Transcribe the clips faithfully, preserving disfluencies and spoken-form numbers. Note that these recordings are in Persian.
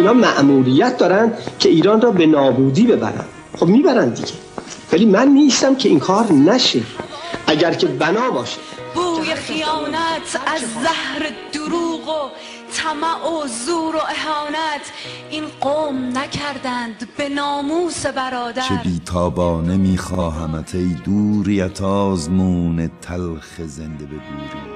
اینا مأموریت دارن که ایران را به نابودی ببرن. خب میبرن دیگه، ولی من نیستم که این کار نشه. اگر که بنا باشه بوی خیانت از زهر دروغ و طمع و زور و اهانت این قوم نکردند به ناموس برادر. چه بیتابانه میخواهمت ای دوریت آزمون تلخ زنده به گوری.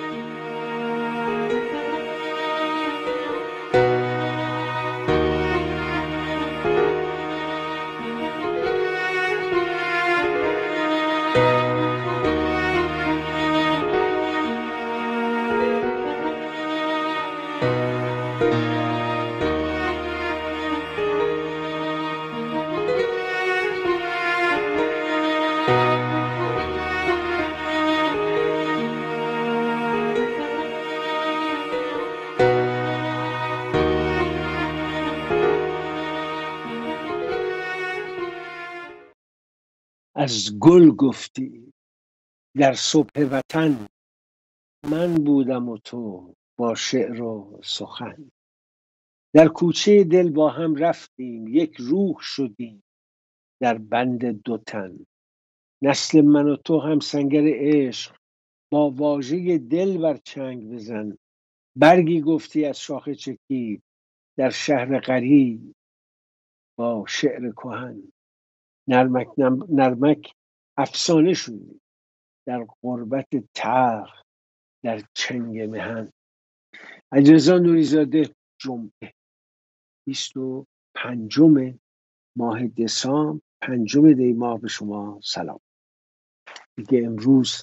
از گل گفتی در صبح وطن، من بودم و تو با شعر و سخن. در کوچه دل با هم رفتیم، یک روح شدیم در بند دو تن. نسل من و تو هم سنگر عشق، با واژه دل بر چنگ بزن. برگی گفتی از شاخه چکی در شهر غریب با شعر کهن. نرمک نرمک افسانه شدی در غربت تلخ در چنگ مهن. علیرضا نوری‌زاده. جمعه بیست و پنجم ماه دسامبر، پنجم دی ماه به شما سلام. دیگه امروز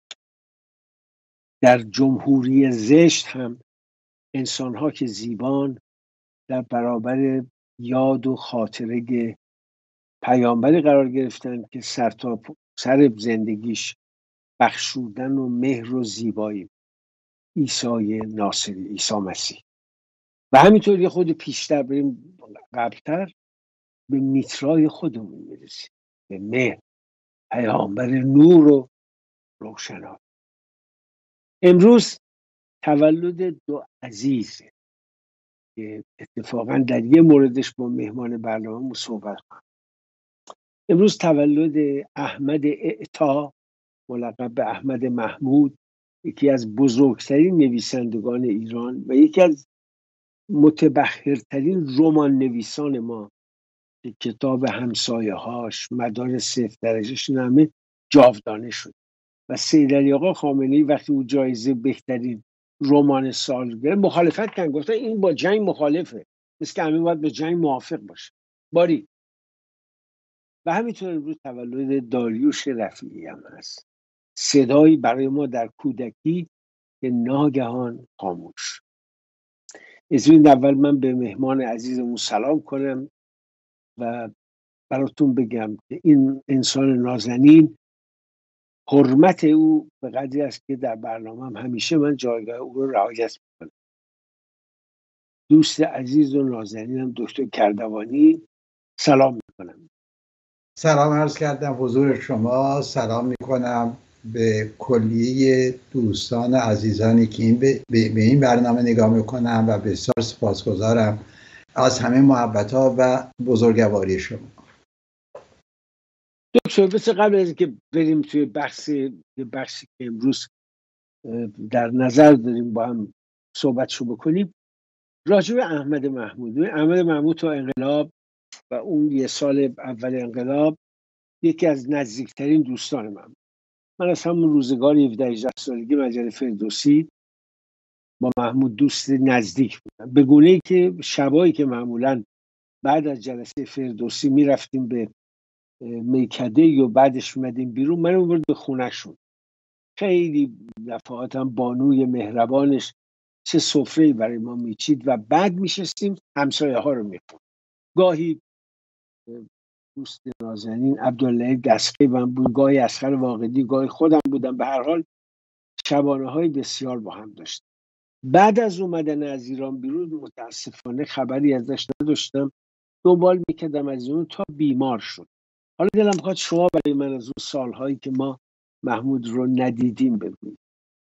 در جمهوری زشت هم انسان‌ها که زیبان در برابر یاد و خاطره پیامبری قرار گرفتن که سر تا سر زندگیش بخشودن و مهر و زیبایی، عیسی ناصری، عیسی مسیح. و همینطور یه خود پیشتر بریم قبلتر به میترای خودمون میرسیم، به مهر، پیامبر نور و روشنایی. امروز تولد دو عزیزه که اتفاقا در یه موردش با مهمان برنامه صحبت کنم. امروز تولد احمد اعطا ملقب به احمد محمود، یکی از بزرگترین نویسندگان ایران و یکی از متبحرترین رمان نویسان ما که کتاب همسایه هاش، مدار صفر درجهش همه جاودانه شد. و سید علی آقا خامنه‌ای وقتی او جایزه بهترین رمان سال گرفت مخالفت کردن، گفتن این با جنگ مخالفه، مثل که همه باید به جنگ موافق باشه. باری و همینطور امروز تولد داریوش رفیعی هم هست، صدایی برای ما در کودکی که ناگهان خاموش. اجازه اول من به مهمان عزیزمون سلام کنم و براتون بگم که این انسان نازنین، حرمت او به قدری است که در برنامه هم همیشه من جایگاه او رو رعایت میکنم. دوست عزیز و نازنینم دکتر کردوانی، سلام میکنم. سلام عرض کردم حضور شما، سلام میکنم به کلیه دوستان عزیزانی که این به, به این برنامه نگاه میکنم و بسیار سپاسگزارم از همه محبت ها و بزرگواری شما. دکتر بس قبل از اینکه بریم توی بحث بحثی که امروز در نظر داریم با هم صحبتشو بکنیم، راجع به احمد محمود. احمد محمود تا انقلاب و اون یه سال اول انقلاب یکی از نزدیکترین دوستان من. من از همون روزگار هفده هجده سالگی مجله فردوسی با محمود دوست نزدیک بودم، به گونه‌ای که شبایی که معمولاً بعد از جلسه فردوسی میرفتیم به میکده یا بعدش میمدیم بیرون، من رو برد به خونه شد. خیلی دفعاتم بانوی مهربانش چه سفره‌ای برای ما میچید و بعد میشستیم همسایه ها رو میخوند. گاهی دوست نازنین عبدالله دسقی من بود، گاهی اصغر واقدی، گاهی خودم بودم. به هر حال شبانه های بسیار با هم داشتیم. بعد از اومدن از ایران بیرون متاسفانه خبری ازش نداشتم، دنبال میکردم از اون تا بیمار شد. حالا دلم میخواد شما برای من از اون سالهایی که ما محمود رو ندیدیم بگویید.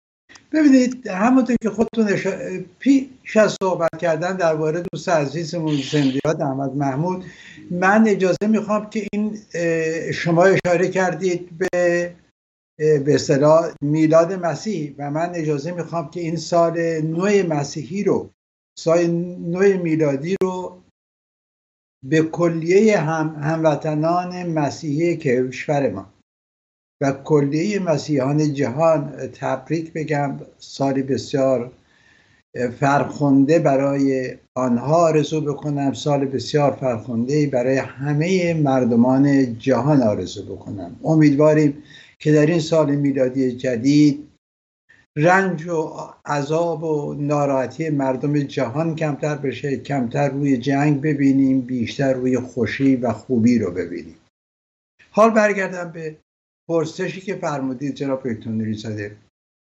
ببینید همونطور که خودتون پیش از صحبت کردن درباره دوست عزیزمون زندیات احمد محمود، من اجازه میخوام که این شما اشاره کردید به به اصطلاح میلاد مسیح و من اجازه میخوام که این سال نو مسیحی رو، سال نو میلادی رو به کلیه هم هموطنان مسیحی کشور ما و کلیه مسیحیان جهان تبریک بگم. سالی بسیار فرخنده برای آنها آرزو بکنم، سال بسیار فرخنده برای همه مردمان جهان آرزو بکنم. امیدواریم که در این سال میلادی جدید رنج و عذاب و ناراحتی مردم جهان کمتر بشه، کمتر روی جنگ ببینیم، بیشتر روی خوشی و خوبی رو ببینیم. حال برگردم به پرسشی که فرمودید جناب دکتر نوری‌زاده.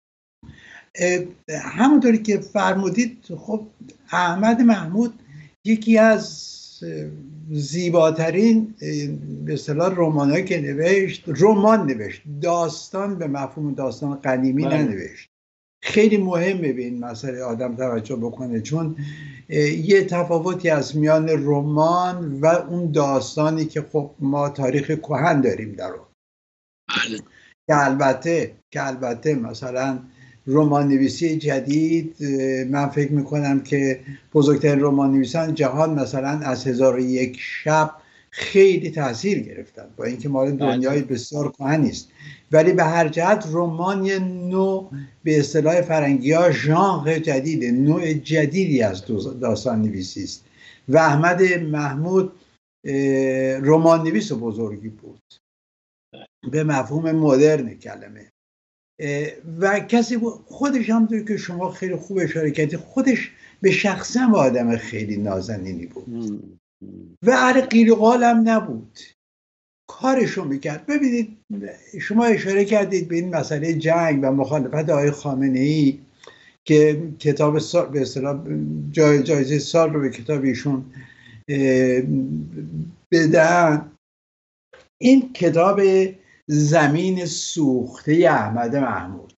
همونطوری که فرمودید، خب احمد محمود یکی از زیباترین به اصطلاح رمانایی که نوشت، رمان نوشت، داستان به مفهوم داستان قدیمی ننوشت. خیلی مهمه به این مسئله آدم توجه بکنه، چون یه تفاوتی از میان رمان و اون داستانی که خب ما تاریخ کهن داریم در اون. که البته که البته مثلا رمان نویسی جدید، من فکر میکنم که بزرگترین رمان نویسان جهان مثلا از هزار و یک شب خیلی تاثیر گرفتن، با اینکه مال دنیای بسیار کهنی است، ولی به هر جهت رمان نو به اصطلاح فرنگی ها ژانر جدیده، نوع جدیدی از داستان نویسی است و احمد محمود رمان نویس بزرگی بود به مفهوم مدرن کلمه و کسی خودش هم داره که شما خیلی خوب اشاره کردید، خودش به شخصا آدم خیلی نازنینی بود و هر قیل و قال هم نبود، کارشو میکرد. ببینید شما اشاره کردید به این مسئله جنگ و مخالفت آقای خامنه‌ای که کتاب سال به اصطلاح جای جایزه سال رو به کتاب ایشون بدن. این کتاب زمین سوخته احمد محمود،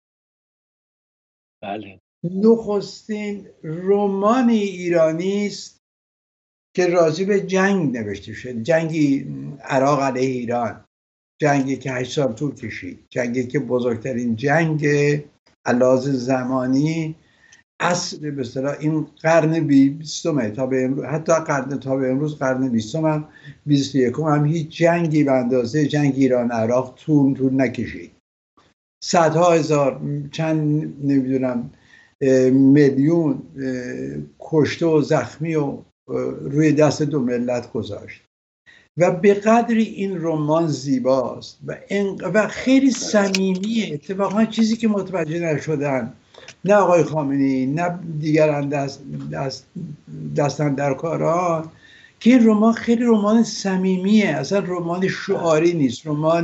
بله، نخستین رمان ایرانی است که راجع به جنگ نوشته شد، جنگی عراق علیه ایران، جنگی که هشت سال طول کشید، جنگی که بزرگترین جنگ علاوه زمانی اصل به اصطلاح این قرن بیستم تا به امروز، حتی قرن تا به امروز قرن بیستم هم بیست و یکم هم هیچ جنگی به اندازه جنگ ایران عراق طول طول نکشید. صدها هزار، چند نمیدونم میلیون کشته و زخمی و روی دست دو ملت گذاشت و به قدری این رمان زیباست و, و خیلی صمیمیه. اتفاقا چیزی که متوجه نشدن نه آقای خامنه‌ای نه دیگران دست دست دستن در کاران که این رمان خیلی رمان صمیمیه، اصلا رمان شعاری نیست، رمان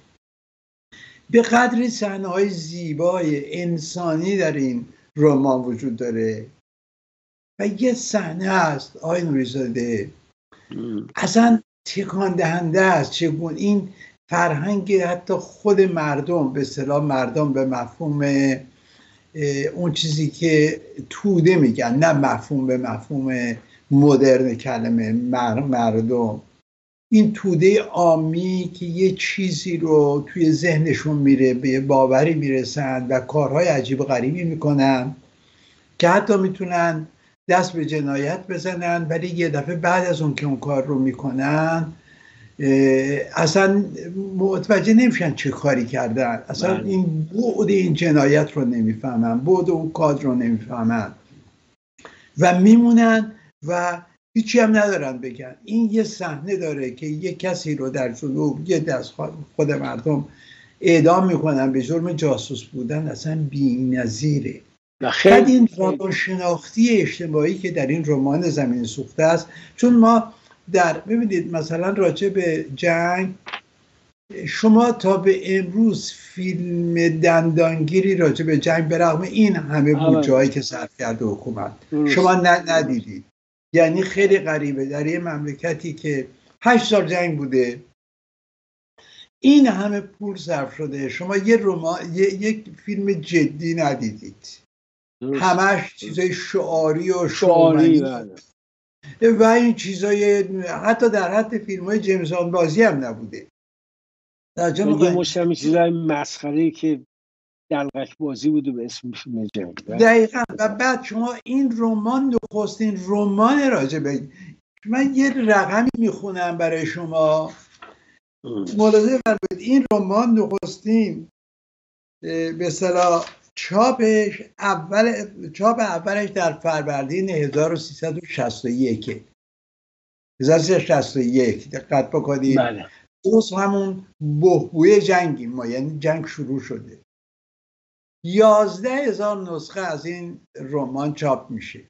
به قدری صحنه‌های زیبای انسانی در این رمان وجود داره و یه صحنه هست آقای نوری‌زاده اصلا تکان دهنده است، چگونه این فرهنگ حتی خود مردم، به اصطلاح مردم به مفهوم اون چیزی که توده میگن، نه مفهوم به مفهوم مدرن کلمه مردم، این توده عامی که یه چیزی رو توی ذهنشون میره، به باوری میرسن و کارهای عجیب و غریبی میکنن که حتی میتونن دست به جنایت بزنن، ولی یه دفعه بعد از اون که اون کار رو میکنن اصلا متوجه نمیشن چه کاری کردن، اصلا بله. این بعد این جنایت رو نمیفهمن، بعد اون کار رو نمیفهمن و میمونن و هیچی هم ندارن بگن. این یه صحنه داره که یه کسی رو در جنوب یه دست خود مردم اعدام میکنن به جرم جاسوس بودن، اصلا بی‌نظیره. بعد این روانشناختی اجتماعی که در این رمان زمین سوخته است، چون ما در ببینید مثلا راجع به جنگ شما تا به امروز فیلم دندانگیری راجع به جنگ به رغم این همه بودجه‌ای که صرف کرده حکومت شما ندیدید. یعنی خیلی غریبه در یه مملکتی که هشت سال جنگ بوده، این همه پول صرف شده، شما یه رمان یه، یک فیلم جدی ندیدید، همش چیزای شعاری و شعاری و این چیزای حتی در حد فیلم های جیمز باند بازی هم نبوده. یه مشتمی چیزای مسخره که دلقک بازی بوده به اسم فیلم جنگ. دقیقا. و بعد شما این رمان نخستین رمان راجع به، من یه رقمی میخونم برای شما ملاحظه فرمایید. این رمان نخستین به اصطلاح چاپش اول چاپ اولش در فروردین هزار و سیصد و شصت و یک هزار و سیصد و شصت و یک دقت بکنید. بله. درست همون بحبوی جنگی ما، یعنی جنگ شروع شده. یازده هزار نسخه از این رمان چاپ میشه.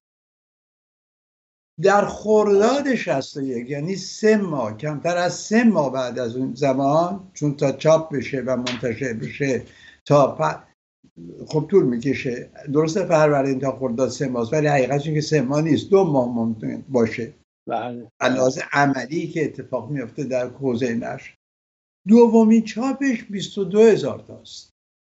در خرداد شصت و یک، یعنی سه ماه، کمتر از سه ماه بعد از اون زمان، چون تا چاپ بشه و منتشر بشه تا پ... خب طول میکشه. درسته فروردین تا خرداد سه ماه، ولی حقیقتش اینه که سه ماه نیست، دو ماه ممکن باشه. بله. علاوه عملی که اتفاق میفته در حوزه نشر. دومین چاپش بیست و دو هزار تاست.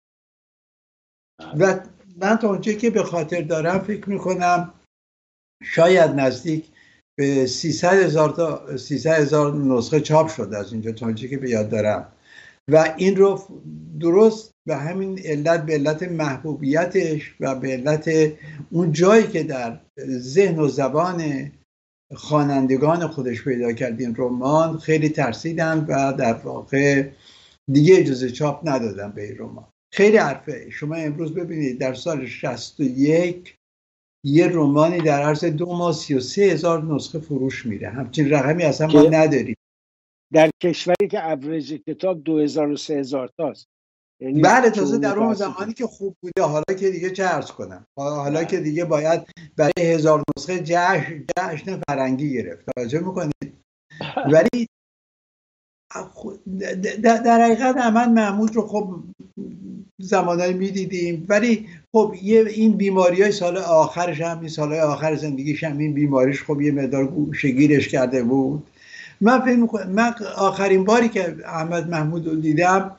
و من تا اونجایی که به خاطر دارم فکر میکنم شاید نزدیک به سیصد هزار تا سیصد هزار نسخه چاپ شده از اینجا تا اونجایی که به یاد دارم. و این رو درست به همین علت، به علت محبوبیتش و به علت اون جایی که در ذهن و زبان خوانندگان خودش پیدا کرد، این رمان خیلی ترسیدن و در واقع دیگه اجازه چاپ ندادن به این رمان. خیلی حرفه. شما امروز ببینید در سال شصت و یک یه رمانی در عرض دو ماه سی و سه هزار نسخه فروش میره. همچین رقمی اصلا ما نداریم در کشوری که اوریج کتاب دو هزار و سه هزار تاست. یعنی بله، تازه در اون زمانی که خوب بوده. حالا که دیگه چه عرض کنم، حالا که دیگه باید برای هزار نسخه جشن جشن فرنگی گرفت. توجه میکنید؟ ولی در حقیقت احمد محمود رو خب زمانایی میدیدیم، ولی خب یه این بیماری های سال آخرش هم، این سال آخر زندگیش هم این بیماریش خب یه مقدار گوشه‌گیرش کرده بود. من فکر میکنم من آخرین باری که احمد محمود رو دیدم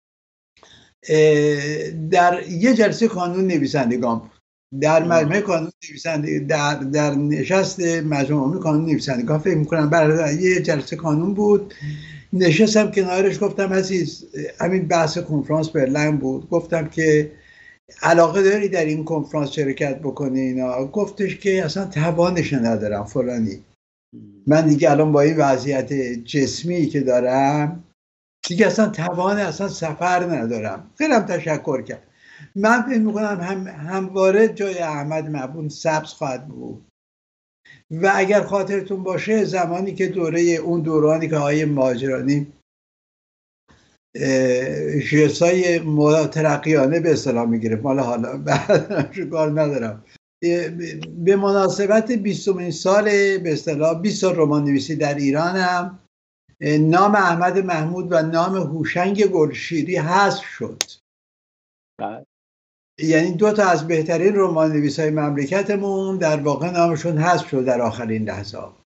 در یه جلسه کانون نویسندگان بود، در مجمع کانون نویسنده در در نشست مجمع عمومی کانون نویسندگان فکر میکنم برای یه جلسه کانون بود. نشستم کنارش، گفتم عزیز، همین بحث کنفرانس برلین بود، گفتم که علاقه داری در این کنفرانس شرکت بکنی اینا؟ گفتش که اصلا توانش ندارم فلانی. من دیگه الان با این وضعیت جسمی که دارم دیگه اصلا توان اصلا سفر ندارم. خیلی هم تشکر کرد. من فکر میکنم هم همواره جای احمد محمود سبز خواهد بود. و اگر خاطرتون باشه زمانی که دوره اون دورانی که آقای مهاجرانی شیرسای ترقیانه به اصطلاح میگیره، مال حالا بعد کار ندارم، به مناسبت بیستمین سال به اصطلاح بیست سال رمان نویسی در ایران هم نام احمد محمود و نام هوشنگ گلشیری حذف شد. بله. یعنی دو تا از بهترین رمان نویسای مملکتمون در واقع نامشون حذف شد در آخرین لحظه.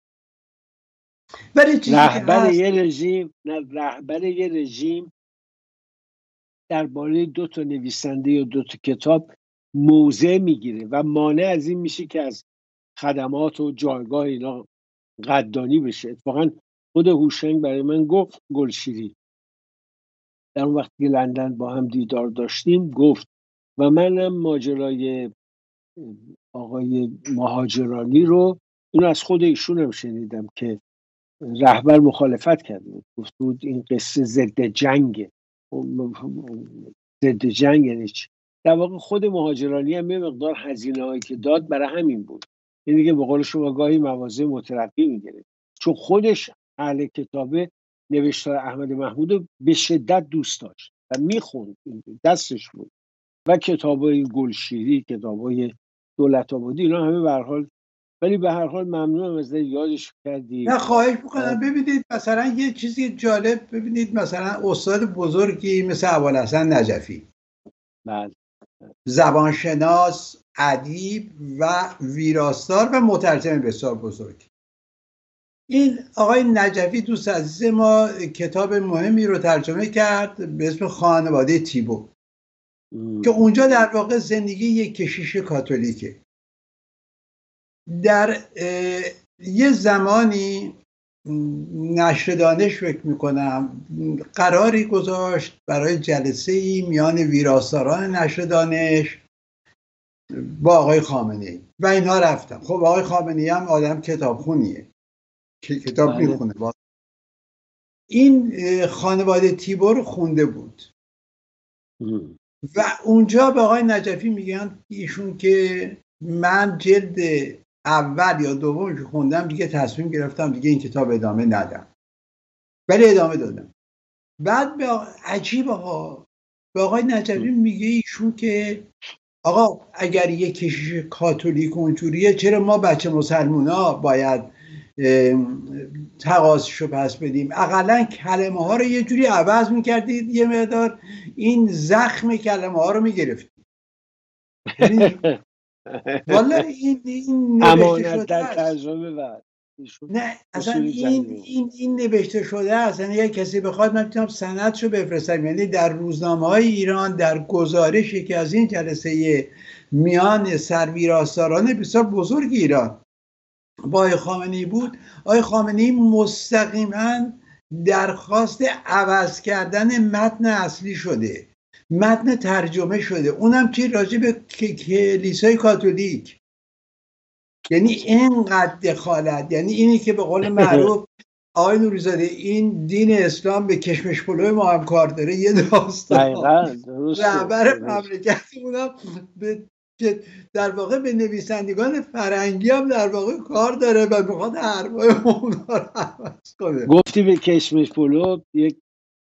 ولی رهبر یه رژیم رهبر یه رژیم درباره دو تا نویسنده یا دو تا کتاب موضع میگیره و مانع از این میشه که از خدمات و جایگاه اینا قدردانی بشه. اتفاقا خود هوشنگ برای من گفت، گلشیری در اون وقتی که لندن با هم دیدار داشتیم گفت و منم ماجرای آقای مهاجرانی رو اینو از خود ایشون هم شنیدم که رهبر مخالفت کرده بود، گفت بود این قصه ضد جنگه. ضد جنگ یعنی چی؟ در واقع خود مهاجرانی هم یه مقدار هزینه هایی که داد برای همین بود. این دیگه به قول شما گاهی مواضع مترقی میگیره، چون خودش اهل کتابه نوشتار احمد محمود رو به شدت دوست داشت و میخوند، دستش بود. و کتابای گلشیری، کتابای دولت آبادی، اینا همه به هر حال، ولی به هر حال ممنونم از یادش کردی. نه خواهش میکنم. ببینید مثلا یه چیزی جالب، ببینید مثلا استاد بزرگی مثل ابوالحسن نجفی، بله، زبانشناس، ادیب و ویراستار و مترجم بسیار بزرگ، این آقای نجفی دوست عزیز ما کتاب مهمی رو ترجمه کرد به اسم خانواده تیبو که اونجا در واقع زندگی یک کشیش کاتولیکه. در یه زمانی نشر دانش فکر میکنم قراری گذاشت برای جلسه ای میان ویراستاران نشر دانش با آقای خامنه‌ای و اینها رفتم. خب آقای خامنه‌ای هم آدم کتابخونیه که کتاب میخونه. این خانواده تیبو رو خونده بود و اونجا به آقای نجفی میگن ایشون که من جلد اول یا دوم که خوندم دیگه تصمیم گرفتم دیگه این کتاب ادامه ندم، ولی ادامه دادم. بعد به آقا... عجیبه ها، به آقای نجفی میگه ایشون که آقا اگر یک کشیش کاتولیک اونجوریه چرا ما بچه مسلمونا باید تقاضیشو پس بدیم؟ اقلا کلمه ها رو یه جوری عوض میکردید یه مقدار این زخم کلمه ها رو میگرفتید. والا این این نوشته شده است. نه اصلا این این این نوشته شده است. یعنی اگه کسی بخواد من میتونم سندشو بفرستم. یعنی در روزنامه‌های ایران در گزارشی که از این جلسه میان سرویراستاران بسیار بزرگ ایران با آقای خامنه‌ای بود، آقای خامنه‌ای مستقیما درخواست عوض کردن متن اصلی شده، متن ترجمه شده، اونم چی راجع به کلیسای کاتولیک. یعنی اینقدر دخالت، یعنی اینی که به قول معروف آقای نوری‌زاده این دین اسلام به کشمش پلوی ما هم کار داره. یه داستان رهبر مملکتمونم به که در واقع به نویسندگان فرنگی هم در واقع کار داره و میخواد حرفای اونا رو عوض کنه. گفتی به کشمش پلو یک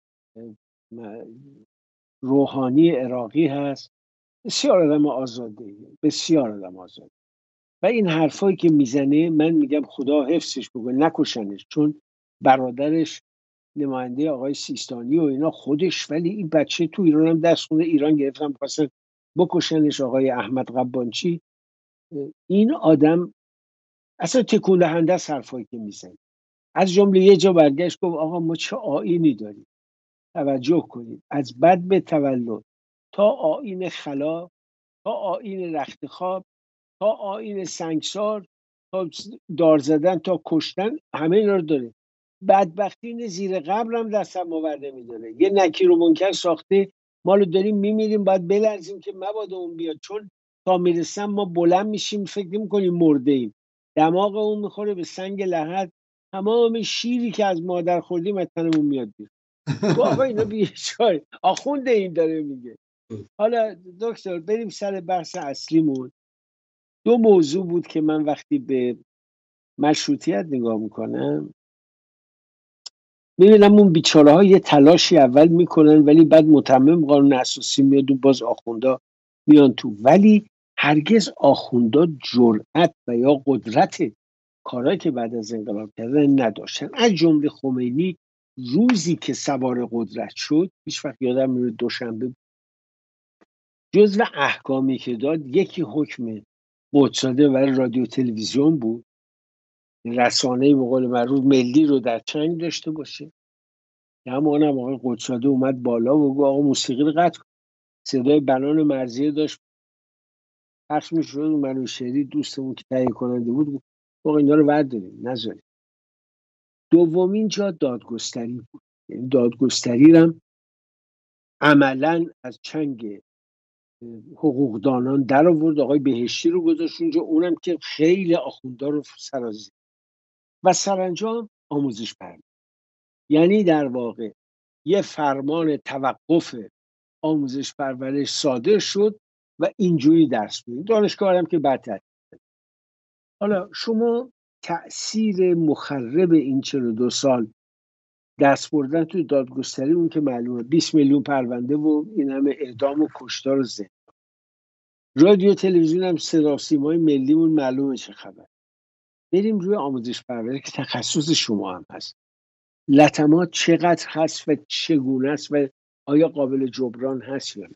روحانی عراقی هست، بسیار آدم آزاده، بسیار آدم آزاده و این حرفایی که میزنه من میگم خدا حفظش بکنه، نکشنش، چون برادرش نماینده آقای سیستانی و اینا خودش، ولی این بچه تو ایران هم دست خونه ایران گرفتن خواستن بکشنش، آقای احمد قبانچی. این آدم اصلا تکون دهنده است حرفایی که میزنه. از جمله یه جا برگشت گفت آقا ما چه آیینی داریم، توجه کنید، از بد به تولد تا آیین خلا تا آیین رختخواب تا آیین سنگسار تا دار زدن تا کشتن، همه اینا رو داره. بدبختی اینه زیر قبر هم دست هم آور نمیداره. یه نکیر و منکر ساخته، ما رو داریم میمیریم، باید بلرزیم که مبادا اون بیاد، چون تا میرسم ما بلند میشیم فکر میکنیم مرده ایم، دماغ اون میخوره به سنگ لحد، تمام شیری که از مادر خوردیم از تنمون میاد بیرون. آقا اینا بیچاره آخونده این داره میگه. حالا دکتر بریم سر بحث اصلیمون. دو موضوع بود که من وقتی به مشروطیت نگاه میکنم میبینم اون بیچاره ها یه تلاشی اول میکنن ولی بعد متمم قانون اساسی میاد و باز آخوندا میان تو، ولی هرگز آخوندا جرأت و یا قدرت کارهایی که بعد از انقلاب کردن نداشتن. از جمله خمینی روزی که سوار قدرت شد، هیچ وقت یادم نمیاد، دوشنبه بود، جزو احکامی که داد یکی حکم قدساده برای رادیو تلویزیون بود، رسانه‌ای به قول معروف ملی رو در چنگ داشته باشه. همون هم آقای قدساده اومد بالا و گفت آقا موسیقی رو قطع کن. صدای بنان مرضیه داشت پخش میشد، منوشهری دوستمون که تهیه کننده بود گفت آقا اینا رو برداریم نذاریم. دومین جا دادگستری بود. یعنی دادگستری هم عملاً از چنگ حقوقدانان در آورد، آقای بهشتی رو گذاشت اونجا، اونم که خیلی آخوندا رو سرازی و سرانجام آموزش پرورش. یعنی در واقع یه فرمان توقف آموزش پرورش صادر شد و اینجوری درس میدید. دانشگاه هم که بدتر. حالا شما تأثیر مخرب این چهل و دو سال دست بردن توی دادگستری اون که معلومه، بیست میلیون پرونده و این همه اعدام و کشتار و زندان. رادیو تلویزیون هم صدا و سیمای ملیمون معلومه چه خبر. بریم روی آموزش پرورش که تخصص شما هم هست. لطمات چقدر هست و چگونه است و آیا قابل جبران هست یا نه؟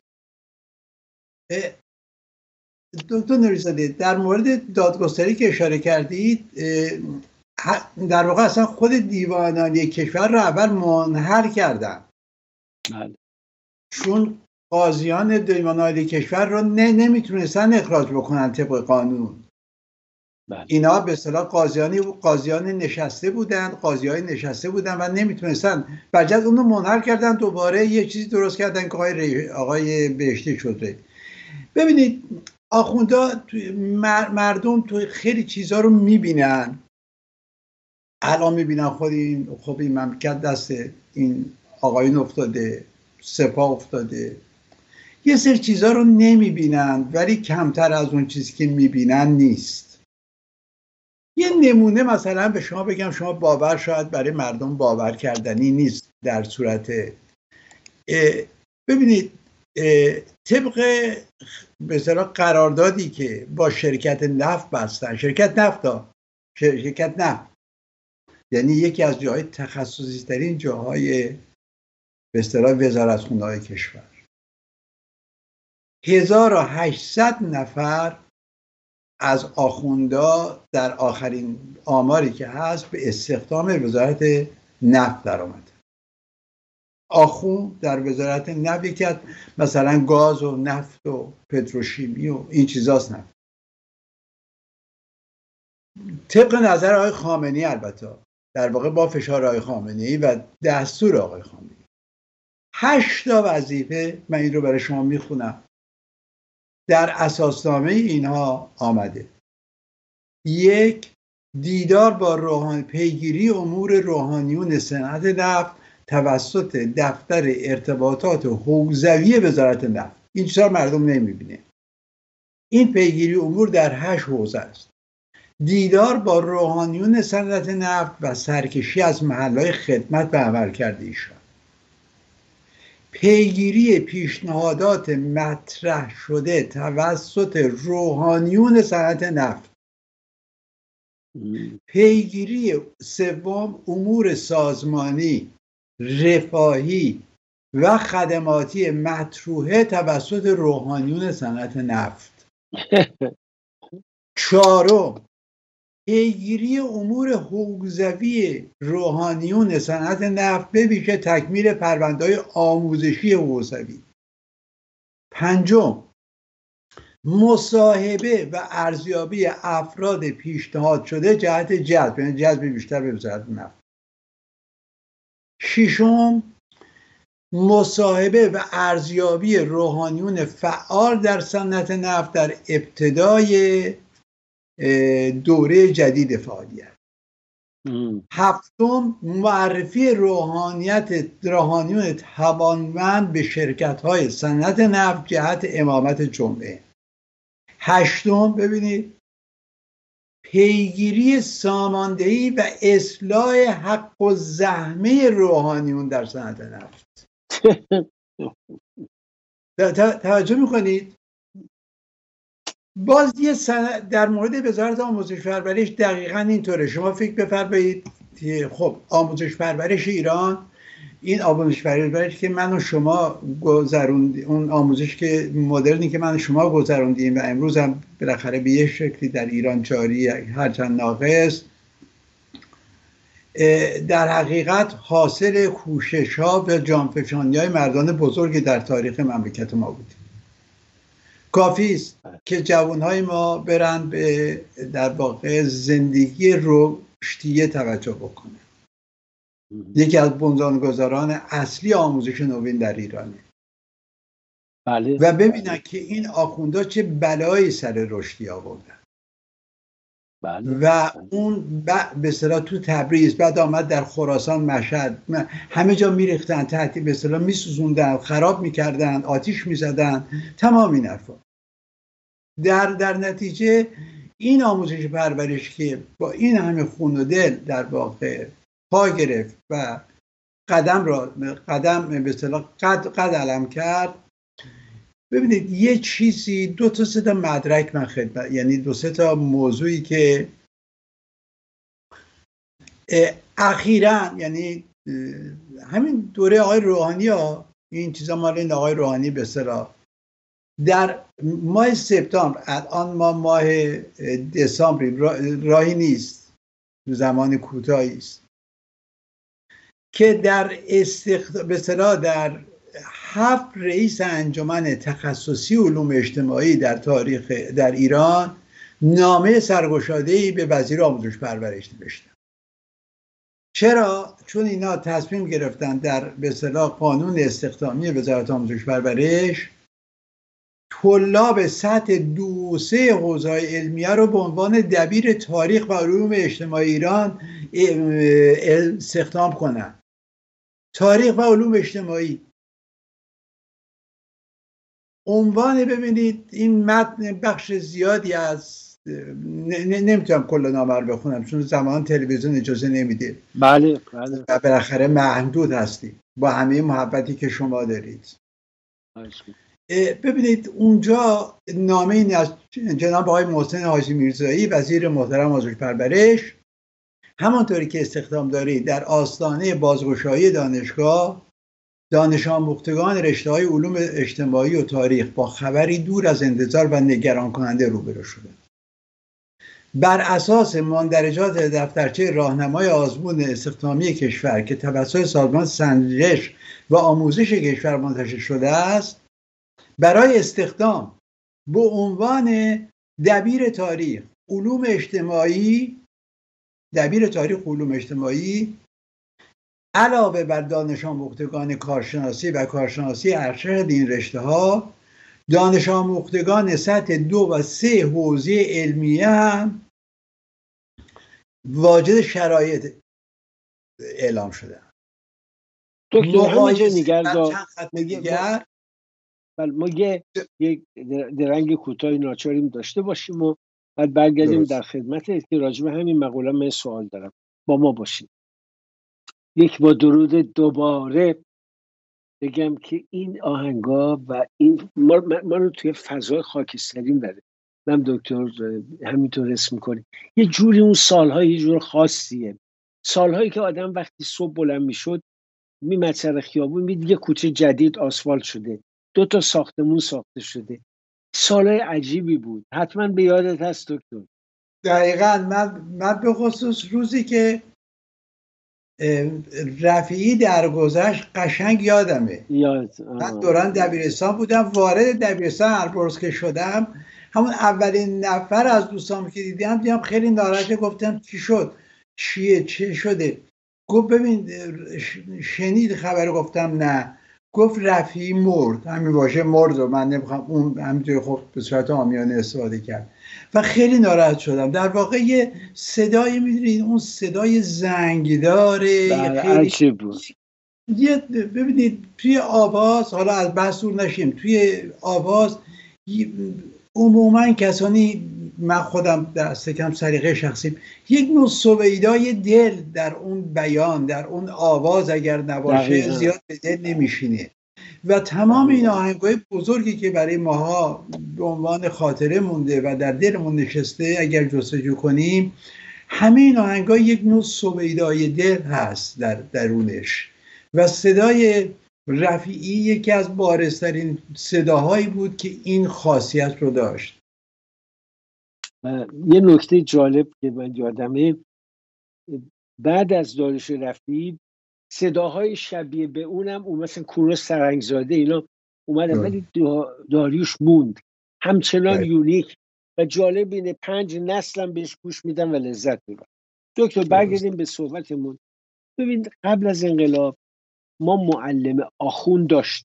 دکتر نوری‌زاده در مورد دادگستری که اشاره کردید، در واقع اصلا خود دیوان عالی کشور رو اول منحل کردن. بله. چون قاضیان دیوان عالی کشور رو نه نمیتونستن اخراج بکنن طبق قانون. بله. اینا به اصطلاح قاضیانی قاضیان نشسته بودن، قاضیای نشسته بودن و نمیتونستن، برجت اون رو منحل کردن، دوباره یه چیزی درست کردن که آقای آقای بهشتی شده. ببینید آخوندا مردم تو خیلی چیزا رو میبینن، الان میبینن خود این خب این مملکت دست این آقایون افتاده، سپاه افتاده، یه سری چیزا رو نمیبینن ولی کمتر از اون چیزی که میبینن نیست. یه نمونه مثلا به شما بگم، شما باور شاید برای مردم باور کردنی نیست، در صورت ببینید طبق به اصطلاح قراردادی که با شرکت نفت بستن، شرکت نفت ها شرکت نفت یعنی یکی از جاهای تخصصی ترین جاهای به اصطلاح وزارتخونه‌های کشور، هزار و هشتصد نفر از آخوندا در آخرین آماری که هست به استخدام وزارت نفت در آمد. آخوند در وزارت نفت یکی از مثلا گاز و نفت و پتروشیمی و این چیزاست. نفت طبق نظر آقای خامنه‌ای، البته در واقع با فشار آقای خامنه‌ای و دستور آقای خامنه‌ای، هشت تا وظیفه، من این رو برای شما میخونم، در اساسنامه اینها آمده. یک، دیدار با روحانی، پیگیری امور روحانیون صنعت نفت توسط دفتر ارتباطات حوزوی وزارت نفت. این چیزا مردم نمیبینه. این پیگیری امور در هشت حوزه است. دیدار با روحانیون صنعت نفت و سرکشی از محلهای خدمت به عملکرد ایشان. پیگیری پیشنهادات مطرح شده توسط روحانیون صنعت نفت. پیگیری سوم امور سازمانی، رفاهی و خدماتی مطروحه توسط روحانیون صنعت نفت. چهارم، پیگیری امور حوزوی روحانیون صنعت نفت به ویژه تکمیل پرونده‌های آموزشی حوزوی. پنجم، مصاحبه و ارزیابی افراد پیشنهاد شده جهت جذب، یعنی جذب بیشتر به وزارت نفت. ششم، مصاحبه و ارزیابی روحانیون فعال در صنعت نفت در ابتدای دوره جدید فعالیت. هفتم، معرفی روحانیت روحانیون توانمند به شرکت‌های صنعت نفت جهت امامت جمعه. هشتم، ببینید، پیگیری ساماندهی و اصلاح حق و زحمه روحانیون در صنعت نفت. توجه میکنید؟ باز یه سند در مورد وزارت آموزش پرورش دقیقاً اینطوره. شما فکر بفرمایید خب آموزش پرورش ایران، این آموزش پرورش که من و شما گذروندیم، اون آموزش که مدرنی که من و شما گذروندیم و امروز هم بالاخره به یه شکلی در ایران جاری هرچند ناقص، در حقیقت حاصل کوشش‌ها و جانفشانی‌های مردان بزرگی در تاریخ مملکت ما بود. کافی است که جوانهای ما برن به در واقع زندگی رشدیه توجه بکنه. یکی از بنیانگذاران اصلی آموزش نوین در ایرانه. بله. و ببینن که این آخوندا چه بلایی سر رشدی آوردن. بله. و اون به اصطلاح تو تبریز، بعد آمد در خراسان، مشهد، همه جا میریختن تحت به اصطلاح میسوزوندن، خراب میکردن، آتیش میزدن، تمام این حرفا. در در نتیجه این آموزش پرورش که با این همه خون و دل در واقع پا گرفت و قدم را قدم به اصطلاح قد قد علم کرد. ببینید یه چیزی، دو تا سه تا مدرک من خدمت، یعنی دو سه تا موضوعی که اخیراً، یعنی همین دوره آقای روحانی ها، این چیزا مال این آقای روحانی به اصطلاح در ماه سپتامبر، الان ما ماه دسامبر، راهی نیست زمان کوتاهی است که در استخد... به اصطلاح در هفت رئیس انجمن تخصصی علوم اجتماعی در تاریخ در ایران نامه سرگشاده‌ای به وزیر آموزش پرورش نوشتن. چرا؟ چون اینا تصمیم گرفتن در به اصطلاح قانون استخدامی وزارت آموزش پرورش طلاب سطح دو و سه حوزه‌های علمیه رو به عنوان دبیر تاریخ و علوم اجتماعی ایران استخدام کنن. تاریخ و علوم اجتماعی عنوان، ببینید این متن بخش زیادی از نمیتونم کل نامه رو بخونم چون زمان تلویزیون اجازه نمیده. بله بله. و بالاخره محدود هستیم با همه محبتی که شما دارید. ببینید اونجا نامه این از جناب آقای محسن حاجی میرزایی وزیر محترم آموزش پرورش، همانطوری که استخدام دارید در آستانه بازگشایی دانشگاه دانش آموختگان رشته‌های علوم اجتماعی و تاریخ با خبری دور از انتظار و نگران کننده روبرو شدند. بر اساس ماندرجات دفترچه راهنمای آزمون استخدامی کشور که توسط سازمان سنجش و آموزش کشور منتشر شده است، برای استخدام به عنوان دبیر تاریخ علوم اجتماعی دبیر تاریخ علوم اجتماعی علاوه بر دانش آموختگان کارشناسی و کارشناسی ارشد این رشته ها، دانش آموختگان سطح دو و سه حوزه علمیه هم واجد شرایط اعلام شده. دکتر همینجا نگر دیگر ما یه یک درنگ کوتاهی ناچاریم داشته باشیم و بعد برگردیم در خدمت که راجع به همین مقوله من سوال دارم، با ما باشیم. یک با درود دوباره بگم که این آهنگا و این ما, ما رو توی فضای خاکستری بره. من دکتر همینطور اسم میکنیم یه جوری اون سالهای یه جور خاصیه، سالهایی که آدم وقتی صبح بلند میشد میمد سر خیابون میدید یه کوچه جدید آسفالت شده، دو تا ساختمون ساخته شده. سالهای عجیبی بود، حتما به یادت هست دکتر. دقیقاً. من من به خصوص روزی که رفیعی درگذشت قشنگ یادمه. یاد من دوران دبیرستان بودم، وارد دبیرستان البرز که شدم همون اولین نفر از دوستام که دیدم دیدم خیلی ناراحته، گفتم چی شد؟ چیه؟ چه شده؟ گفت ببین شنید خبر؟ گفتم نه. گفت رفیعی مرد. همین واژه مرد و من نمیخوام اون همینطوری خب به صورت عامیانه استفاده کرد و خیلی ناراحت شدم. در واقع یه صدای میدونید اون صدای زنگداره خیلی بود. یه ببینید توی آواز، حالا از بحث دور نشیم، توی آواز عموما کسانی، من خودم دست کم سلیقه شخصیم، یک نوع سویدای دل در اون بیان، در اون آواز اگر نباشه دقیقا. زیاد به دل نمیشینه و تمام این آهنگای بزرگی که برای ماها به عنوان خاطره مونده و در دلمون نشسته اگر جستجو کنیم، همه این آهنگای یک نوع سویدای دل هست در درونش و صدای رفیعی یکی از بارزترین صداهایی بود که این خاصیت رو داشت. یه نکته جالب که من یادمه، بعد از داریوش رفیعی صداهای شبیه به اونم اون مثلا کوروش سرنگزاده اینا اومدن ولی داریوش موند همچنان ده. یونیک و جالب اینه پنج نسلم بهش گوش میدن و لذت میبرن. دکتر برگردیم به صحبتمون. ببین قبل از انقلاب ما معلم آخوند داشت،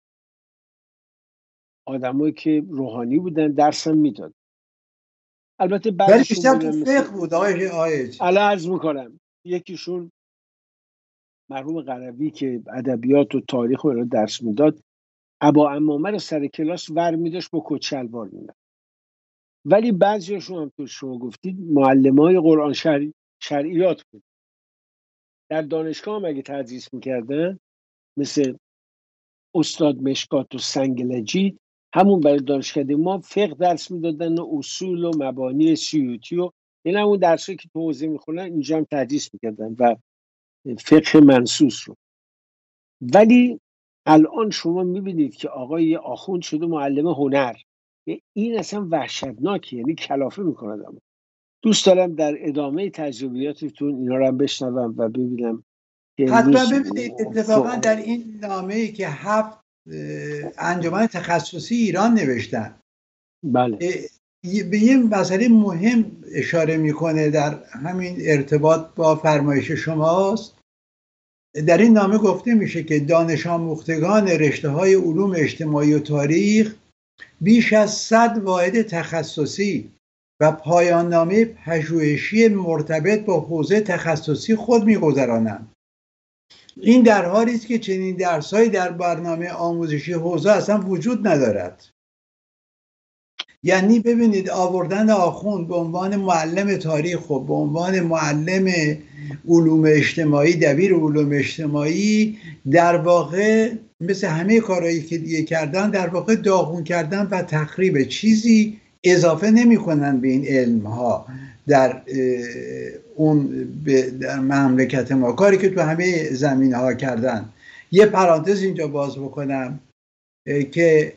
آدمایی که روحانی بودن درسم میداد. البته ولی بیشتر تو فقه بود آقای آیج. الان عرض میکنم یکیشون مرحوم قروی که ادبیات و تاریخ رو درس میداد، ابا عمامه رو سر کلاس ور میداشت با کت شلوار میداد. ولی بعضیاشون هم تو شما گفتید معلمای قرآن شرعی شرعیات بود. در دانشگاه هم اگه تدریس میکردن مثل استاد مشکات و سنگلجی، همون برای دانشکده ما فقه درس میدادن و اصول و مبانی سیوطی و این همون درسی که تو حوزه میخونن اینجا هم تدریس میکردن و فقه منصوص رو. ولی الان شما میبینید که آقای آخوند شده معلم هنر. این اصلا وحشتناکه، یعنی کلافه میکنه. دوست دارم در ادامه تجربیاتتون اینا رو هم بشنوم و ببینم. حتما ببینید اتفاقا در این نامه‌ای که هفت انجمن تخصصی ایران نوشتن، بله، به یه مسئله مهم اشاره میکنه در همین ارتباط با فرمایش شماست. در این نامه گفته میشه که دانش آموختگان رشته‌های علوم اجتماعی و تاریخ بیش از صد واحد تخصصی و پایان نامه پژوهشی مرتبط با حوزه تخصصی خود میگذرانند. این در حالی است که چنین درس‌هایی در برنامه آموزشی حوزه اصلا وجود ندارد. یعنی ببینید آوردن آخوند به عنوان معلم تاریخ و به عنوان معلم علوم اجتماعی، دبیر علوم اجتماعی، در واقع مثل همه کارهایی که دیگه کردن در واقع داغون کردن و تخریب، چیزی اضافه نمی کنن به این علم ها در اون در مملکت ما، کاری که تو همه زمینه ها کردن. یه پرانتز اینجا باز بکنم که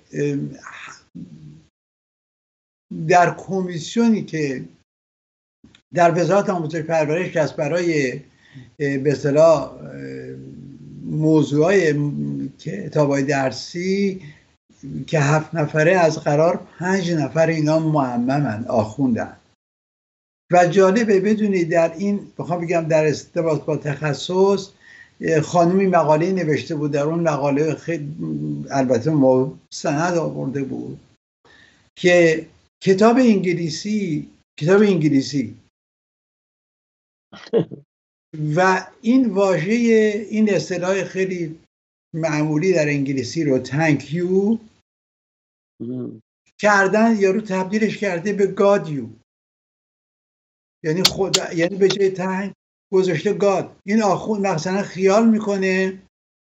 در کمیسیونی که در وزارت آموزش پرورش که است برای به اصطلاح موضوعای کتاب‌های درسی که هفت نفره، از قرار پنج نفر اینا معممن، آخوندن. و جالبه بدونید در این بخوام بگم در ارتباط با تخصص، خانومی مقاله نوشته بود، در اون مقاله خیلی البته مستند آورده بود که کتاب انگلیسی کتاب انگلیسی و این واژه، این اصطلاح خیلی معمولی در انگلیسی رو تانک یو کردن، یا رو تبدیلش کرده به گاد یو، یعنی خدا، یعنی به جای تانک گذاشته گاد. این آخوند مثلا خیال میکنه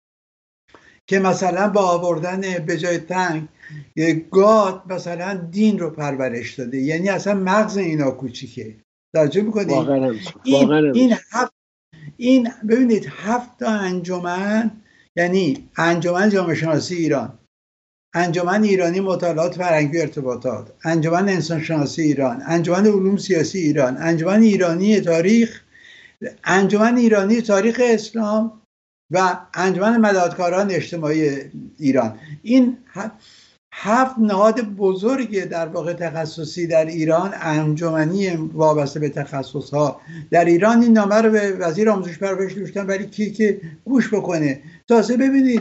که مثلا با آوردن به جای تانک گاد مثلا دین رو پرورش داده، یعنی اصلا مغز اینا کوچیکه. توجه میکنید؟ این این هفت این ببینید هفت تا انجمن، یعنی انجمن جامعه شناسی ایران، انجمن ایرانی مطالعات فرهنگی و ارتباطات، انجمن انسان شناسی ایران، انجمن علوم سیاسی ایران، انجمن ایرانی تاریخ، انجمن ایرانی تاریخ اسلام و انجمن مدادکاران اجتماعی ایران. این هفت نهاد بزرگ در واقع تخصصی در ایران، انجمنی وابسته به تخصص ها در ایران. این نامه رو به وزیر آموزش پرورش نوشتن، ولی کی که گوش بکنه. تازه ببینید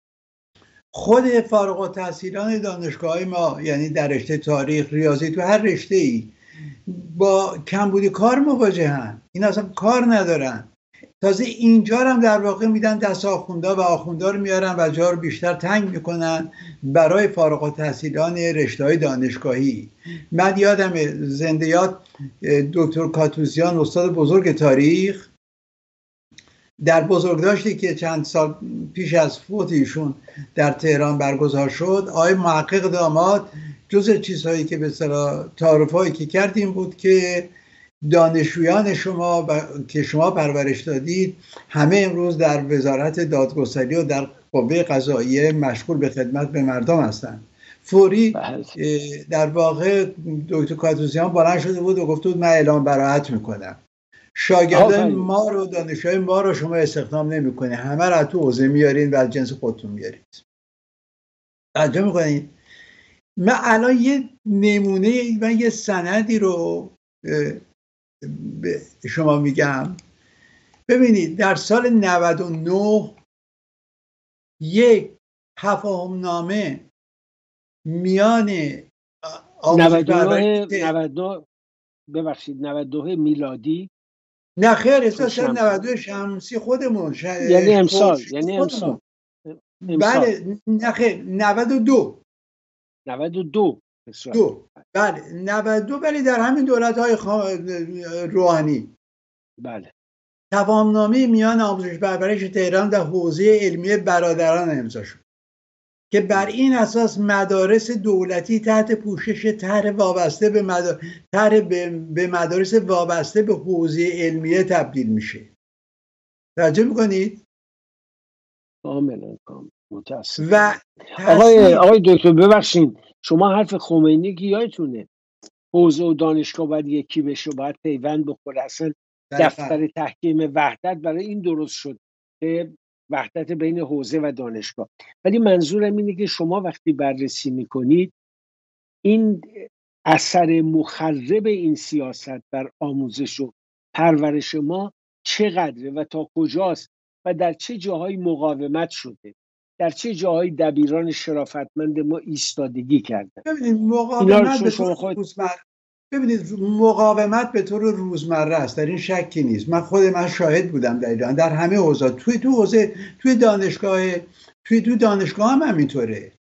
خود فارغ التحصیلان دانشگاه های ما، یعنی در رشته تاریخ، ریاضی، تو هر رشته ای با کمبود کار مواجهن، این اصلا کار ندارن. تازه اینجا هم در واقع میدن دست آخوندا و آخوندا رو میارن و جا رو بیشتر تنگ میکنن برای فارغ التحصیلان رشته‌های دانشگاهی. من یادم زنده یاد دکتر کاتوزیان، استاد بزرگ تاریخ، در بزرگداشتی که چند سال پیش از فوت ایشون در تهران برگزار شد، آقای محقق داماد جز چیزهایی که به اصطلاح تعارفایی که کردیم بود که دانشجویان شما ب... که شما پرورش دادید همه امروز در وزارت دادگستری و در قوه قضاییه مشغول به خدمت به مردم هستند. فوری در واقع دکتر کاتوزیان بلند شده بود و گفته بود من اعلام براءت میکنم، شاگردان ما رو، دانشجوی ما رو شما استخدام نمیکنه، همه رو تو حوزه میارین و از جنس خودتون میارید. توجه میکنید؟ من الان یه نمونه، من یه سندی رو به شما میگم. ببینید در سال نود و نه یک تفاهم نامه میان نود و نه ببخشید نود و نه میلادی، نه خیر اساسا نود و دو شمسی خودمون ش... یعنی امسال یعنی امسال بله نه خیر نود و دو نود و دو دو بله نود و دو ولی در همین دولت‌های خوا... روحانی بله تفاهم‌نامه میان آموزش پرورش تهران در حوزه علمی برادران امضا شد که بر این اساس مدارس دولتی تحت پوشش طرح وابسته به مدار... طرح به... به مدارس وابسته به حوزه علمیه تبدیل میشه. توجه میکنید؟ کاملا کاملا متاسفم. و آقای آقای دکتر ببخشید، شما حرف خمینی که یادتونه حوزه و دانشگاه باید یکی بشه، باید پیوند بخوره. اصلا دفتر تحکیم وحدت برای این درست شد که وحدت بین حوزه و دانشگاه. ولی منظورم اینه که شما وقتی بررسی میکنید این اثر مخرب این سیاست بر آموزش و پرورش ما چقدره و تا کجاست و در چه جاهای مقاومت شده، در چه جاهای دبیران شرافتمند ما ایستادگی کردن. ببینید مقاومت به طور روزمره ببینید مقاومت به طور روزمره است، در این شکی نیست. من خود من شاهد بودم در ایران در همه حوزه، توی تو حوزه توی دانشگاه توی تو دانشگاه هم همینطوره.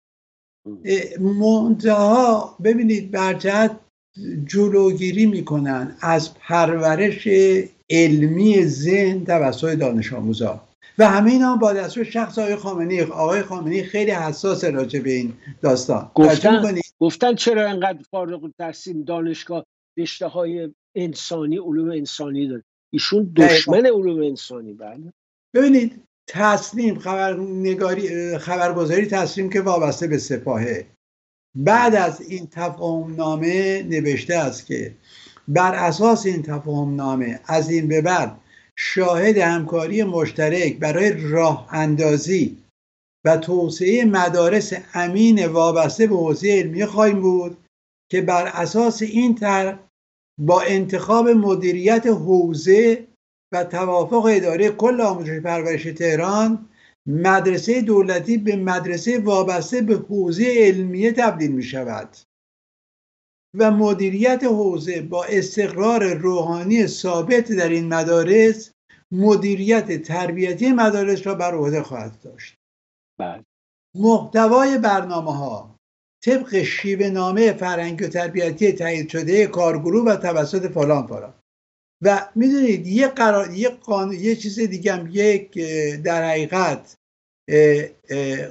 منتها ببینید برجت جلوگیری میکنن از پرورش علمی ذهن توسط دانش آموزا و همه اینا با دستور شخص آقای خامنه‌ای. آقای خامنه‌ای خیلی حساس راجع به این داستان گفتن گفتن چرا انقدر فارغ التحصیل دانشگاه رشته های انسانی علوم انسانی داره. ایشون دشمن علوم انسانی. بله ببینید تسلیم خبرنگاری خبرگزاری تسلیم که وابسته به سپاهه، بعد از این تفاهم نامه نوشته است که بر اساس این تفاهم نامه از این به بعد شاهد همکاری مشترک برای راه اندازی و توسعه مدارس امین وابسته به حوزه علمی خواهیم بود که بر اساس این طرح با انتخاب مدیریت حوزه و توافق اداره کل آموزش پرورش تهران مدرسه دولتی به مدرسه وابسته به حوزه علمیه تبدیل می شود و مدیریت حوزه با استقرار روحانی ثابت در این مدارس مدیریت تربیتی مدارس را بر عهده خواهد داشت. بله. محتوای برنامه‌ها طبق شیوه نامه فرهنگی و تربیتی تایید شده کارگروه و توسط فلان فلان. و میدونید یه قرار یه قانون یه چیز دیگه هم یک در حقیقت اه اه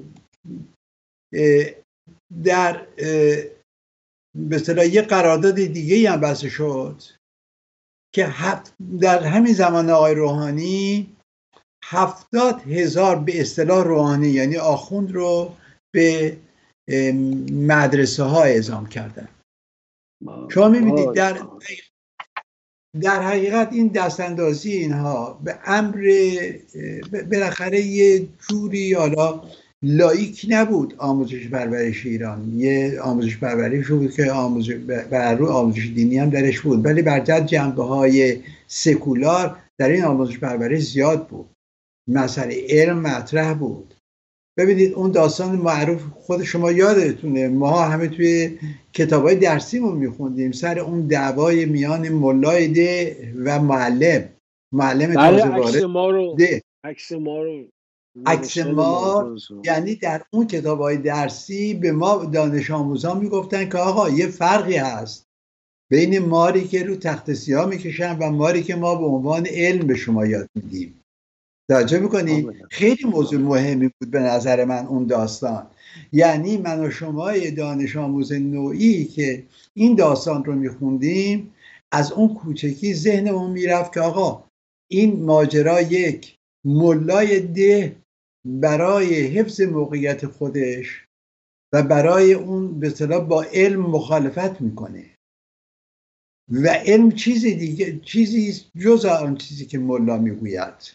اه در به اصطلاح یه قرارداد دیگه هم بسته شد که در همین زمان آقای روحانی هفتاد هزار به اصطلاح روحانی یعنی آخوند رو به مدرسه ها اعزام کردن. شما میبینید در در حقیقت این دستاندازی اینها به امر بالاخره یه جوری حالا لایک نبود. آموزش پرورش ایران یه آموزش پرورش بود که آموزش بر روی آموزش دینی هم درش بود، ولی بر جد جنبه های سکولار در این آموزش پرورش زیاد بود. مسئله علم مطرح بود. ببینید اون داستان معروف خود شما یادتونه، ما همه توی کتابای درسیمون میخوندیم سر اون دعوای میان مولای ده و معلم معلم تازه وارد عکس ما رو ده عکس ما رو عکس ما یعنی در اون کتابای درسی به ما دانش آموزان میگفتن که آقا یه فرقی هست بین ماری که رو تخت سیاه میکشن و ماری که ما به عنوان علم به شما یاد میدیم. توجه میکنی؟ خیلی موضوع مهمی بود به نظر من اون داستان. یعنی من و شما دانش آموز نوعی که این داستان رو میخوندیم از اون کوچکی ذهنمون میرفت که آقا این ماجرا یک ملای ده برای حفظ موقعیت خودش و برای اون به اصطلاح با علم مخالفت میکنه و علم چیزی دیگه چیزی جز آن چیزی که ملا میگوید.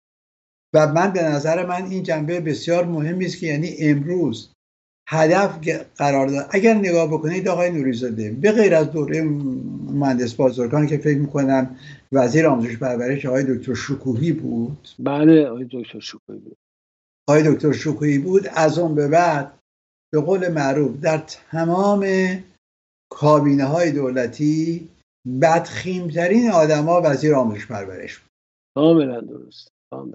و من به نظر من این جنبه بسیار مهمی است که یعنی امروز هدف قرار داد. اگر نگاه بکنید آقای نوری‌زاده به غیر از دوره مهندس بازرگان که فکر میکنم وزیر آموزش پرورش آقای دکتر شکوهی بود. بله آقای دکتر شکوهی بود. آقای دکتر شکوهی بود از اون به بعد به قول معروف در تمام کابینه های دولتی بدخیمترین آدما وزیر آموزش پرورش بود. کاملا درست. کاملا.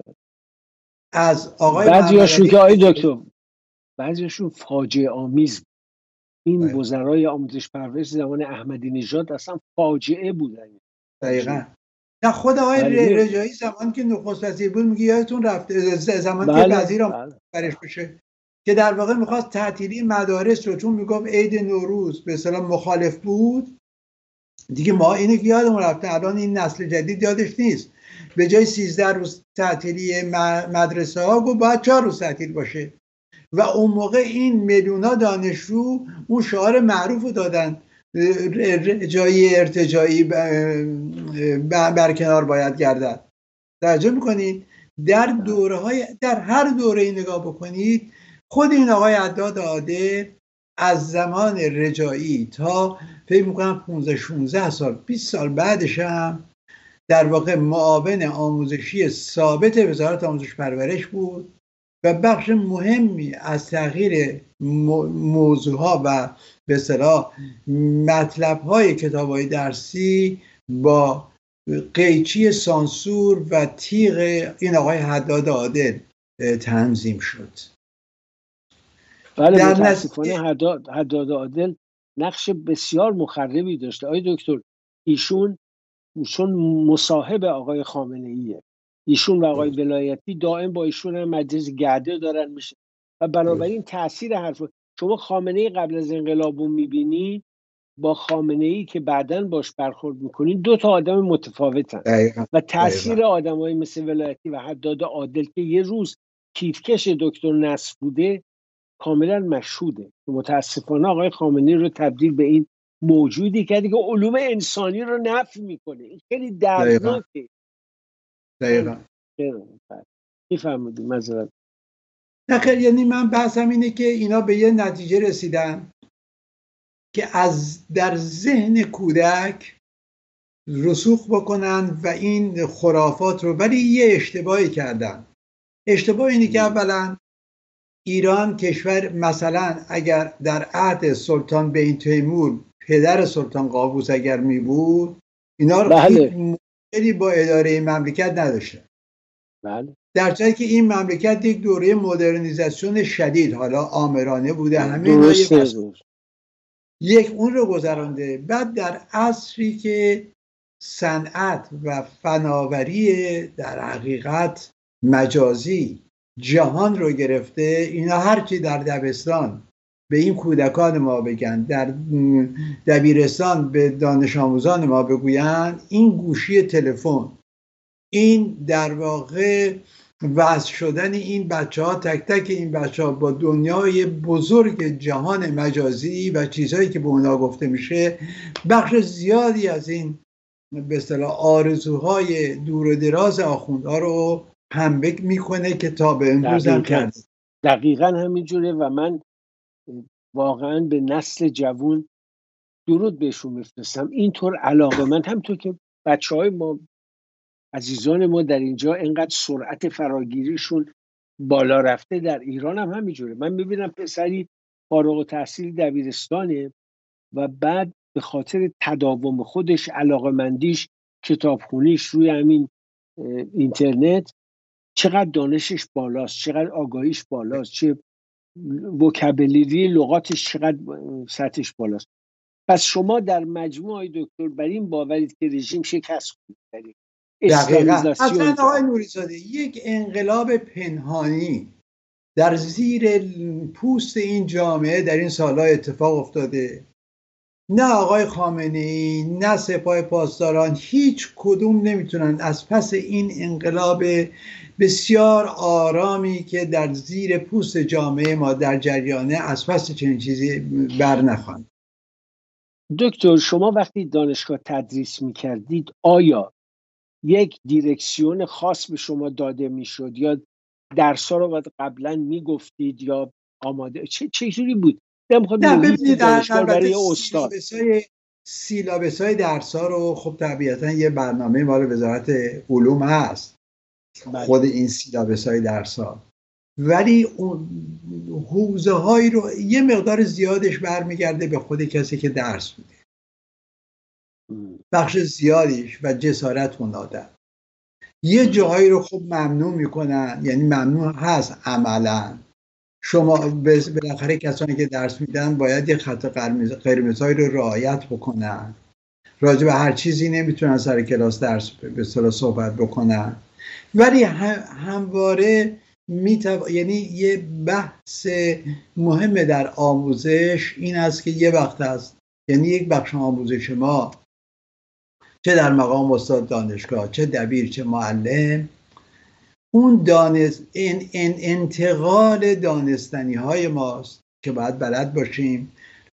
از آقای بعضیاشون که آقای دکتر بعضیاشون فاجعه آمیز بود. این وزرای آموزش پرورش زمان احمدی نژاد اصلا فاجعه بودن. دقیقاً. نه خود آقای رجایی زمان که نخست وزیر بود میگه یادتون رفته زمان بله. که وزیر آموزش پرورش بشه که در واقع میخواست تعطیلی مدارس رو چون میگفت عید نوروز به اصطلاح مخالف بود دیگه. ما اینو که یادمون رفته، الان این نسل جدید یادش نیست. به جای سیزده روز تعطیلی مدرسه ها گفت باید چهار روز تعطیل باشه و اون موقع این میلیون ها دانشجو اون شعار معروف رو دادن رجایی ارتجایی برکنار باید گردد. توجه میکنید در دوره های در هر دوره نگاه بکنید، خود این آقای حداد عادل از زمان رجایی تا فکر میکنم پانزده شانزده سال بیست سال بعدش هم در واقع معاون آموزشی ثابت وزارت آموزش پرورش بود و بخش مهمی از تغییر موضوعها و به اصطلاح مطلب‌های کتاب‌های درسی با قیچی سانسور و تیغ این آقای حداد عادل تنظیم شد. بله متاسفانه حداد حداد عادل نقش بسیار مخربی داشته. آقای دکتر ایشون چون مصاحب آقای خامنه ایه، ایشون و آقای ولایتی دائم با ایشون هم مجلس گرده دارن میشه و بنابراین تاثیر حرف شما خامنه قبل از انقلاب رو میبینی با خامنه ای که بعداً باش برخورد میکنین دو تا آدم متفاوتن و تاثیر آدمایی مثل ولایتی و حداد عادل که یه روز کیفکش دکتر نصر بوده کاملا مشهوده. متاسفانه آقای خامنه‌ای رو تبدیل به این موجودی کردی که علوم انسانی رو نفی میکنه. این خیلی دردناکه. دقیقاً میفهمید معذرت. نخیر، یعنی من بحثم اینه که اینا به یه نتیجه رسیدن که از در ذهن کودک رسوخ بکنن و این خرافات رو، ولی یه اشتباهی کردن. اشتباه اینه که اولا ایران کشور، مثلا اگر در عهد سلطان بین تیمور پدر سلطان قابوس اگر می بود اینا رو بله. خیلی با اداره مملکت نداشته. بله. در جایی که این مملکت یک دوره مدرنیزاسیون شدید حالا آمرانه بوده، همین یک اون رو گذرانده. بعد در عصری که صنعت و فناوری در حقیقت مجازی جهان رو گرفته، اینا هرچی در دبستان به این کودکان ما بگن، در دبیرستان به دانش آموزان ما بگوین، این گوشی تلفن، این در واقع وصل شدن این بچه ها، تک تک این بچه ها با دنیای بزرگ جهان مجازی و چیزهایی که به اونا گفته میشه، بخش زیادی از این به اصطلاح آرزوهای دور و دراز آخوندها رو پنبه میکنه که تا به امروز هم کرده. دقیقاً همینجوره و من واقعاً به نسل جوان درود بهشون میفرستم. اینطور علاقه من همونطور که بچه های ما عزیزان ما در اینجا اینقدر سرعت فراگیریشون بالا رفته، در ایران هم همینجوره. من میبینم پسری فارغ التحصیل دبیرستانه و بعد به خاطر تداوم خودش، علاقه‌مندیش، کتابخونیش روی همین اینترنت، چقدر دانشش بالاست، چقدر آگاهیش بالاست، چه وکابلری لغاتش چقدر سطحش بالاست. پس شما در مجموع دکتر بر این باورید که رژیم شکست خورد. دقیقاً. اصلا آقای نوری‌زاده یک انقلاب پنهانی در زیر پوست این جامعه در این سالها اتفاق افتاده. نه آقای خامنه‌ای نه سپاه پاسداران هیچ کدوم نمیتونن از پس این انقلاب بسیار آرامی که در زیر پوست جامعه ما در جریانه از پس چنین چیزی بر نخواند. دکتر شما وقتی دانشگاه تدریس میکردید آیا یک دیرکسیون خاص به شما داده میشد یا درس‌ها رو قبلا میگفتید یا آماده چه چه جوری بود؟ نه ببینید برای استاد سیلابس های درس ها رو خب طبیعتا یه برنامه مال وزارت علوم هست. بله. خود این سیلابس های درس ها، ولی اون حوزه هایی رو یه مقدار زیادش برمیگرده به خود کسی که درس بوده. بخش زیادیش و جسارت اون آدم. یه جاهایی رو خب ممنوع میکنن، یعنی ممنوع هست عملا. شما بالاخره کسانی که درس میدن باید یه خط قرمزایی رو رعایت بکنن، راجع به هر چیزی نمیتونن سر کلاس درس به اصطلاح صحبت بکنن، ولی همواره میتو... یعنی یه بحث مهم در آموزش این است که یه وقت هست، یعنی یک بخش آموزش ما چه در مقام استاد دانشگاه، چه دبیر، چه معلم، اون دانست این, این انتقال دانستنی های ماست که باید بلد باشیم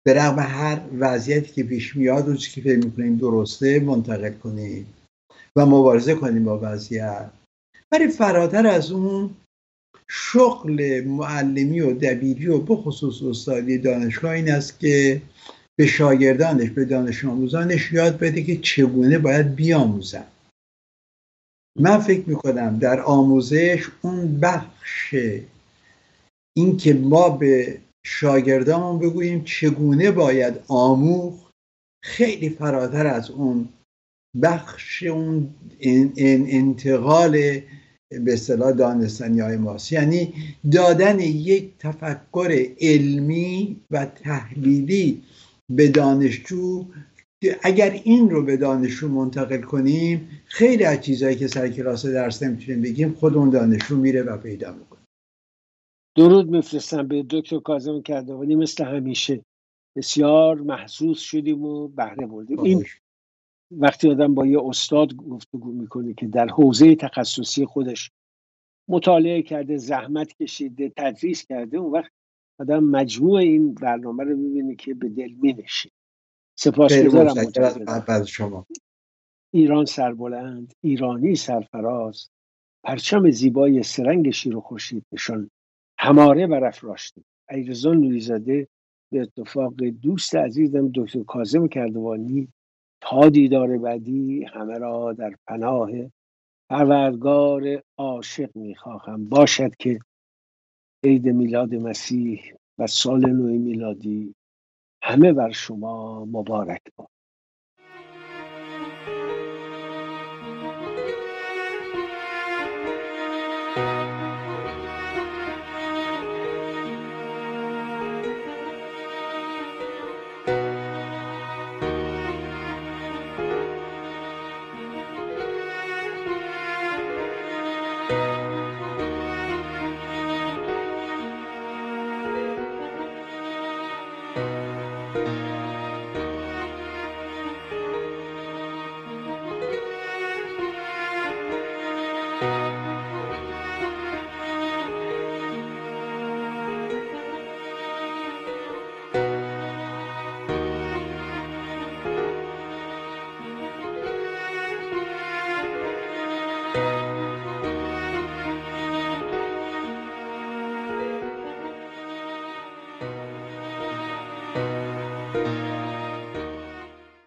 به رغم هر وضعیتی که پیش میاد و چیزی که فکر میکنیم درسته منتقل کنیم و مبارزه کنیم با وضعیت. ولی فراتر از اون شغل معلمی و دبیری و بخصوص استادی دانشگاه این است که به شاگردانش، به دانش آموزانش یاد بده که چگونه باید بیاموزن. من فکر میکنم در آموزش اون بخش این که ما به شاگردان بگوییم چگونه باید آموخت خیلی فراتر از اون بخش اون انتقال به اصطلاح دانستنی های ماست، یعنی دادن یک تفکر علمی و تحلیلی به دانشجو. اگر این رو به دانشجو منتقل کنیم خیلی از چیزهایی که سر کلاس درس نمیتونیم بگیم خود اون دانشجو میره و پیدا میکنه. درود میفرستم به دکتر کاظم کردوانی، مثل همیشه بسیار محسوس شدیم و بهره بردیم. این وقتی آدم با یه استاد گفتگو میکنه که در حوزه تخصصی خودش مطالعه کرده، زحمت کشیده، تدریس کرده، اون وقت آدم مجموع این برنامه رو میبینه که به دل مینشه. سپاسگزارم از شما. ایران سربلند، ایرانی سرفراز، پرچم زیبای سرنگ شیر و خورشید نشان هماره برافراشته. علیرضا نوری‌زاده به اتفاق دوست عزیزم دکتر کاظم کردوانی، تا دیدار بعدی همه را در پناه پروردگار عاشق میخواهم. باشد که عید میلاد مسیح و سال نو میلادی همه بر شما مبارک باد.